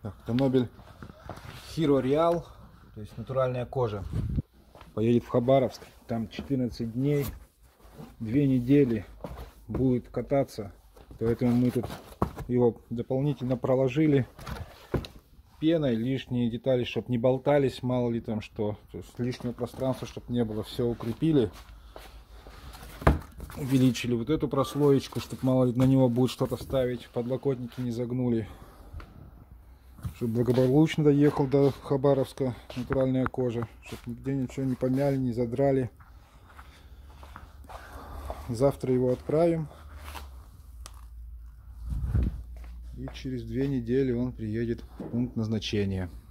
Автомобиль Hero Real, то есть натуральная кожа, поедет в Хабаровск. Там 14 дней, 2 недели будет кататься. Поэтому мы тут его дополнительно проложили пеной, лишние детали, чтобы не болтались, мало ли там что. То есть лишнего пространства, чтобы не было, все укрепили. Увеличили вот эту прослоечку, чтобы мало ли на него будет что-то ставить, подлокотники не загнули. Чтобы благополучно доехал до Хабаровска натуральная кожа, чтобы нигде ничего не помяли, не задрали. Завтра его отправим, и через 2 недели он приедет в пункт назначения.